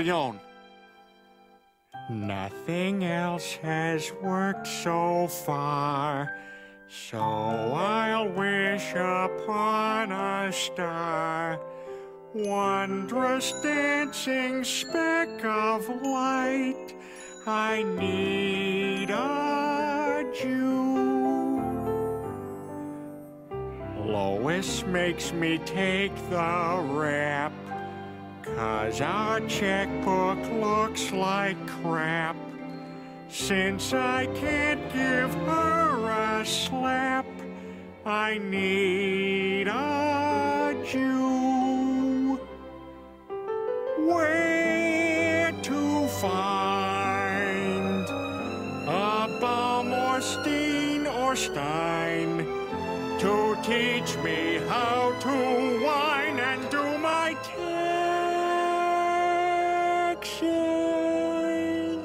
own. Nothing else has worked so far, so I'll wish upon a star. Wondrous dancing speck of light, I need a Jew. Lois makes me take the rap, 'cause our checkbook looks like crap. Since I can't give her a slap, I need a Jew. Where to find a Balmerstein or Stein to teach me how to whine and do my taxes?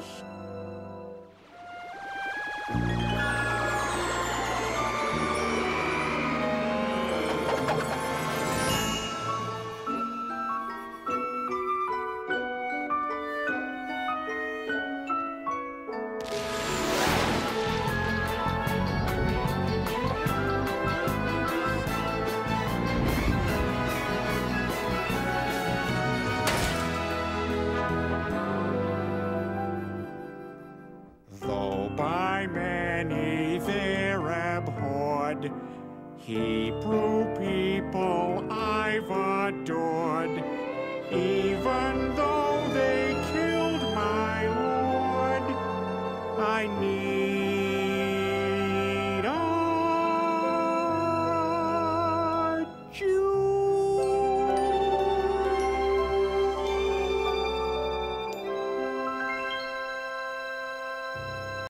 By many they're abhorred, Hebrew